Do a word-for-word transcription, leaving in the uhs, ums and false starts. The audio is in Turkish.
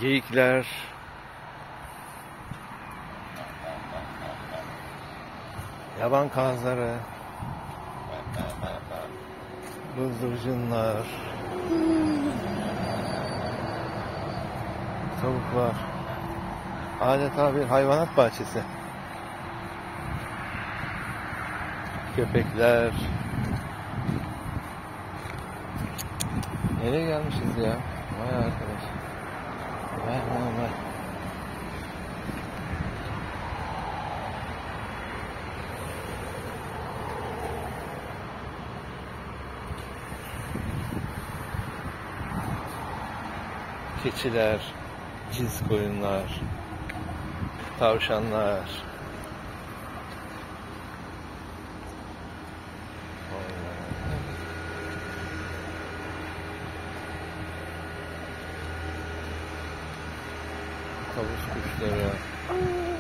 Geyikler, yaban kazları, bıldırcınlar, tavuklar. Adeta bir hayvanat bahçesi. Köpekler. Nereye gelmişiz ya? Vay arkadaş. Vay vay vay. Keçiler, cins koyunlar, tavşanlar. Tavus kuşları.